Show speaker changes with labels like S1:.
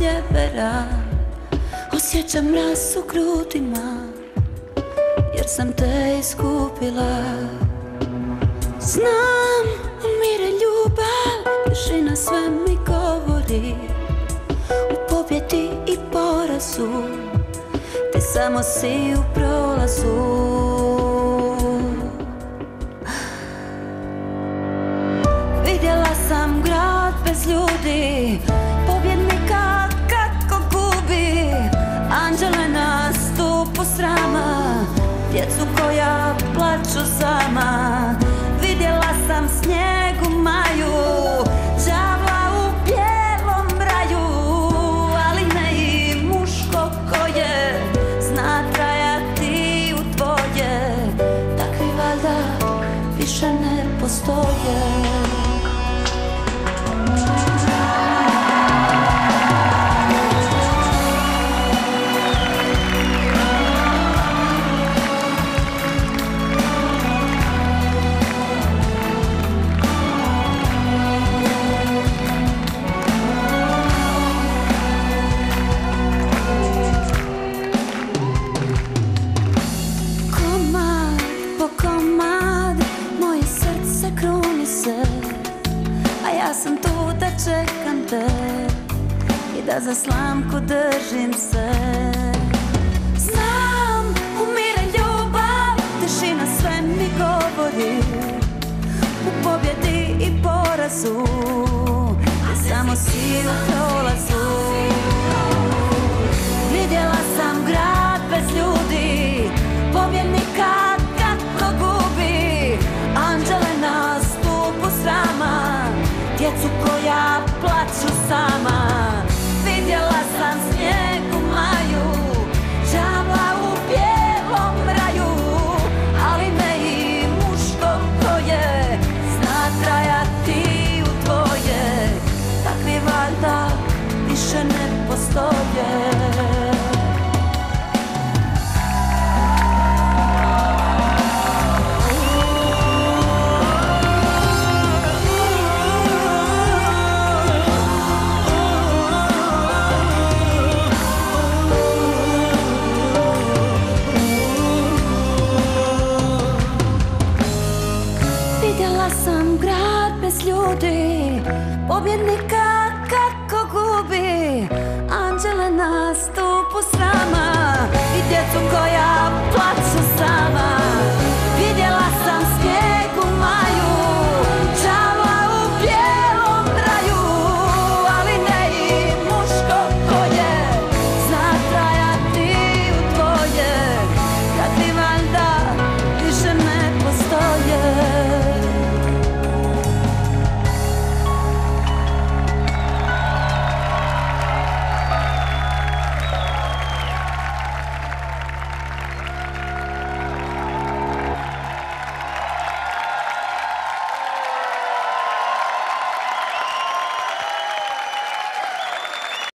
S1: sjevera. Osjećam mraz u grudima, jer sam te iskupila. Znam, umire ljubav, tišina sve mi govori. U pobjedi i porazu, ti samo si u prolazu. Vidjela sam grad bez ljudi, pobjednika kako gubi. Anđele na stupu srama, djecu koja plaču sama. Vidjela sam snijeg u maju, đavla u bijelom raju, ali ne i muško koje zna trajati u tvoje. Takvi valjda više ne postoje. Ja sam tu da čekam te i da za slamku držim se. Znam, umire ljubav, tišina sve mi govori. U pobjedi i porazu, ti samo si u prolazu. Vidjela sam grad bez ljudi, pobjednika kako gubi. Anđele na stupu srama, djecu koja plaču sama. Vidjela sam snijeg u maju, đavla u bijelom raju, ali ne i muško koje zna trajati u tvoje. Takvi valjda više ne postoje. Vidjela sam grad bez ljudi, pobjednika kako gubi. Anđele na stupu srama i djecu koja